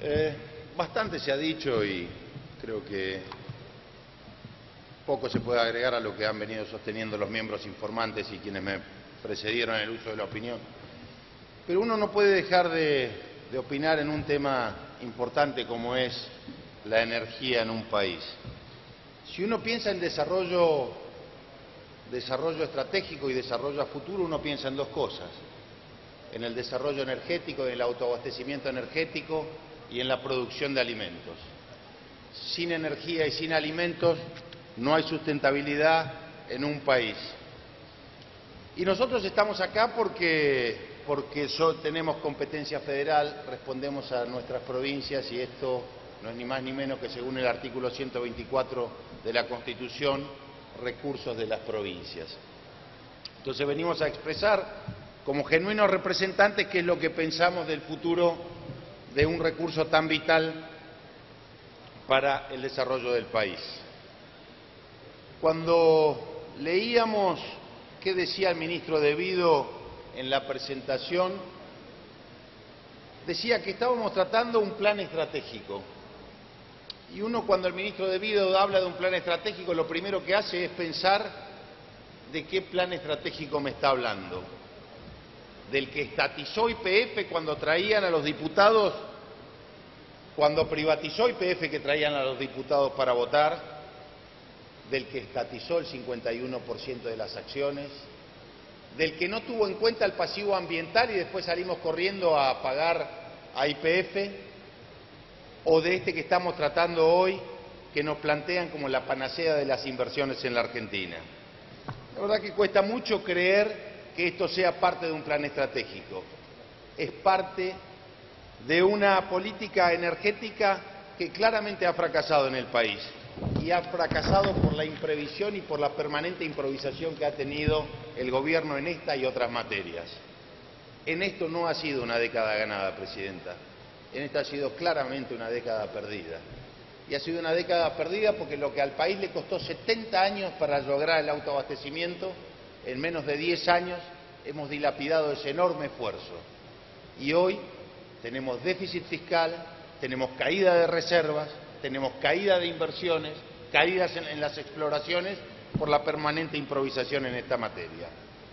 Bastante se ha dicho y creo que poco se puede agregar a lo que han venido sosteniendo los miembros informantes y quienes me precedieron en el uso de la opinión. Pero uno no puede dejar de opinar en un tema importante como es la energía en un país. Si uno piensa en desarrollo estratégico y desarrollo a futuro, uno piensa en dos cosas: en el desarrollo energético, en el autoabastecimiento energético y en la producción de alimentos. Sin energía y sin alimentos no hay sustentabilidad en un país. Y nosotros estamos acá porque tenemos competencia federal, respondemos a nuestras provincias y esto no es ni más ni menos que, según el artículo 124 de la Constitución, recursos de las provincias. Entonces venimos a expresar como genuinos representantes qué es lo que pensamos del futuro de un recurso tan vital para el desarrollo del país. Cuando leíamos qué decía el ministro De Vido en la presentación, decía que estábamos tratando un plan estratégico. Y uno, cuando el ministro De Vido habla de un plan estratégico, lo primero que hace es pensar de qué plan estratégico me está hablando. Del que estatizó YPF cuando traían a los diputados, cuando privatizó YPF que traían a los diputados para votar, del que estatizó el 51% de las acciones, del que no tuvo en cuenta el pasivo ambiental y después salimos corriendo a pagar a YPF, o de este que estamos tratando hoy, que nos plantean como la panacea de las inversiones en la Argentina. La verdad que cuesta mucho creer que esto sea parte de un plan estratégico. Es parte de una política energética que claramente ha fracasado en el país. Y ha fracasado por la imprevisión y por la permanente improvisación que ha tenido el gobierno en esta y otras materias. En esto no ha sido una década ganada, Presidenta. En esta ha sido claramente una década perdida. Y ha sido una década perdida porque lo que al país le costó 70 años para lograr el autoabastecimiento, en menos de 10 años hemos dilapidado ese enorme esfuerzo. Y hoy tenemos déficit fiscal, tenemos caída de reservas, tenemos caída de inversiones, caídas en las exploraciones por la permanente improvisación en esta materia.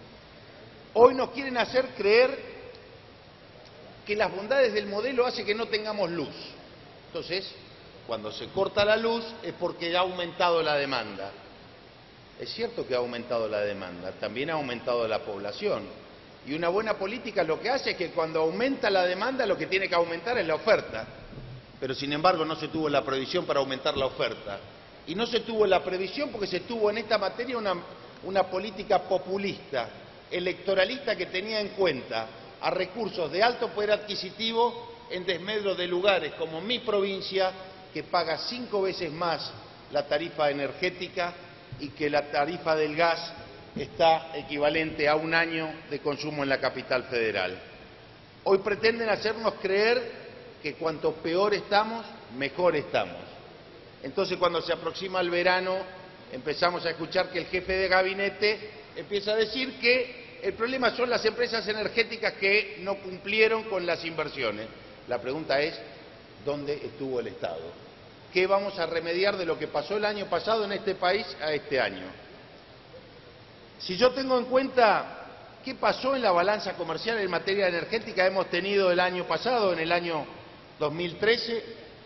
Hoy nos quieren hacer creer que las bondades del modelo hacen que no tengamos luz. Entonces, cuando se corta la luz es porque ha aumentado la demanda. Es cierto que ha aumentado la demanda, también ha aumentado la población. Y una buena política lo que hace es que cuando aumenta la demanda lo que tiene que aumentar es la oferta. Pero sin embargo no se tuvo la previsión para aumentar la oferta. Y no se tuvo la previsión porque se tuvo en esta materia una política populista, electoralista, que tenía en cuenta a recursos de alto poder adquisitivo en desmedro de lugares como mi provincia, que paga 5 veces más la tarifa energética y que la tarifa del gas está equivalente a un año de consumo en la capital federal. Hoy pretenden hacernos creer que cuanto peor estamos, mejor estamos. Entonces, cuando se aproxima el verano, empezamos a escuchar que el jefe de gabinete empieza a decir que el problema son las empresas energéticas que no cumplieron con las inversiones. La pregunta es, ¿dónde estuvo el Estado? ¿Qué vamos a remediar de lo que pasó el año pasado en este país a este año? Si yo tengo en cuenta qué pasó en la balanza comercial en materia energética, hemos tenido el año pasado, en el año 2013,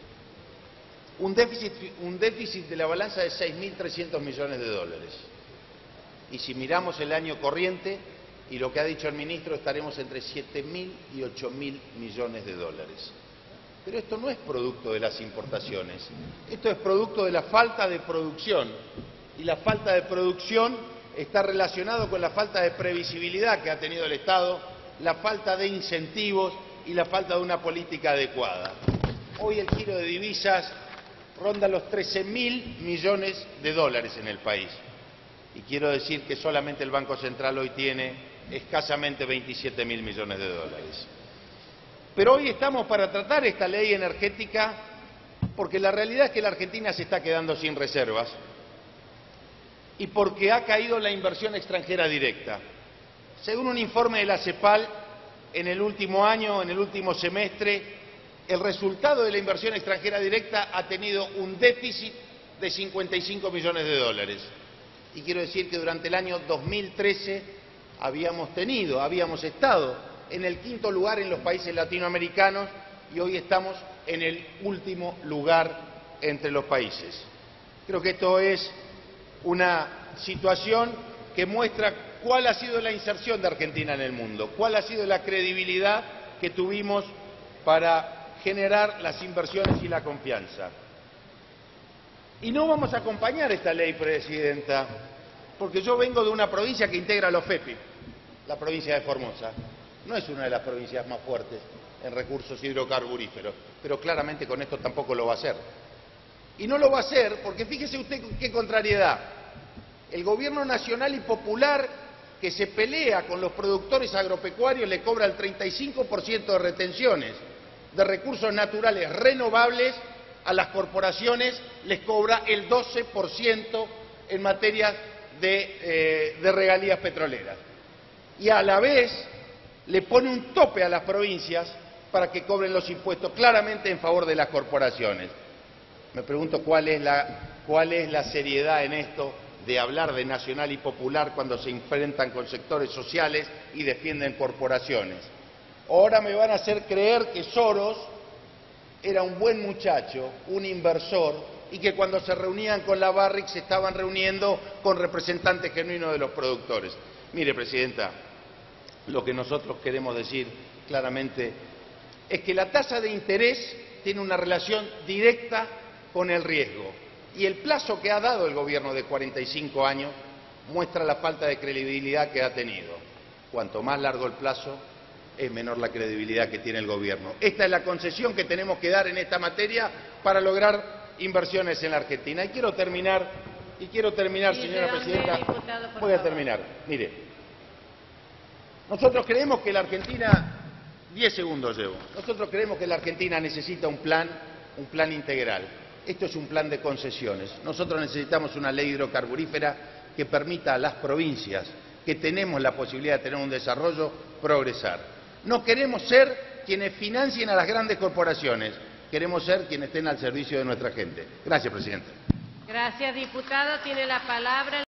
un déficit de la balanza de 6.300 millones de dólares. Y si miramos el año corriente, y lo que ha dicho el ministro, estaremos entre 7.000 y 8.000 millones de dólares. Pero esto no es producto de las importaciones, esto es producto de la falta de producción. Y la falta de producción está relacionado con la falta de previsibilidad que ha tenido el Estado, la falta de incentivos y la falta de una política adecuada. Hoy el giro de divisas ronda los 13.000 millones de dólares en el país. Y quiero decir que solamente el Banco Central hoy tiene escasamente 27.000 millones de dólares. Pero hoy estamos para tratar esta ley energética porque la realidad es que la Argentina se está quedando sin reservas y porque ha caído la inversión extranjera directa. Según un informe de la CEPAL, en el último año, en el último semestre, el resultado de la inversión extranjera directa ha tenido un déficit de 55 millones de dólares. Y quiero decir que durante el año 2013 habíamos estado en el 5º lugar en los países latinoamericanos y hoy estamos en el último lugar entre los países. Creo que esto es una situación que muestra cuál ha sido la inserción de Argentina en el mundo, cuál ha sido la credibilidad que tuvimos para generar las inversiones y la confianza. Y no vamos a acompañar esta ley, Presidenta, porque yo vengo de una provincia que integra los FEPI, la provincia de Formosa. No es una de las provincias más fuertes en recursos hidrocarburíferos, pero claramente con esto tampoco lo va a hacer. Y no lo va a hacer porque fíjese usted qué contrariedad. El gobierno nacional y popular que se pelea con los productores agropecuarios le cobra el 35% de retenciones de recursos naturales renovables, a las corporaciones les cobra el 12% en materia de regalías petroleras. Y a la vez le pone un tope a las provincias para que cobren los impuestos claramente en favor de las corporaciones. Me pregunto cuál es la seriedad en esto de hablar de nacional y popular cuando se enfrentan con sectores sociales y defienden corporaciones. Ahora me van a hacer creer que Soros era un buen muchacho, un inversor, y que cuando se reunían con la Barrick se estaban reuniendo con representantes genuinos de los productores. Mire, Presidenta, lo que nosotros queremos decir claramente es que la tasa de interés tiene una relación directa con el riesgo. Y el plazo que ha dado el gobierno de 45 años muestra la falta de credibilidad que ha tenido. Cuanto más largo el plazo, es menor la credibilidad que tiene el gobierno. Esta es la concesión que tenemos que dar en esta materia para lograr inversiones en la Argentina. Y quiero terminar, señora Presidenta. Voy a terminar. Mire, nosotros creemos que la Argentina, 10 segundos llevo, nosotros creemos que la Argentina necesita un plan integral. Esto es un plan de concesiones. Nosotros necesitamos una ley hidrocarburífera que permita a las provincias que tenemos la posibilidad de tener un desarrollo progresar. No queremos ser quienes financien a las grandes corporaciones, queremos ser quienes estén al servicio de nuestra gente. Gracias, Presidenta. Gracias, diputado. Tiene la palabra